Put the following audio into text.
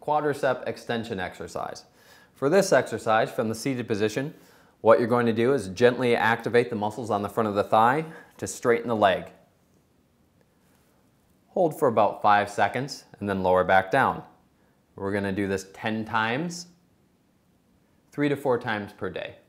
Quadriceps Extension Exercise. For this exercise, from the seated position, what you're going to do is gently activate the muscles on the front of the thigh to straighten the leg. Hold for about 5 seconds and then lower back down. We're going to do this 10 times, 3 to 4 times per day.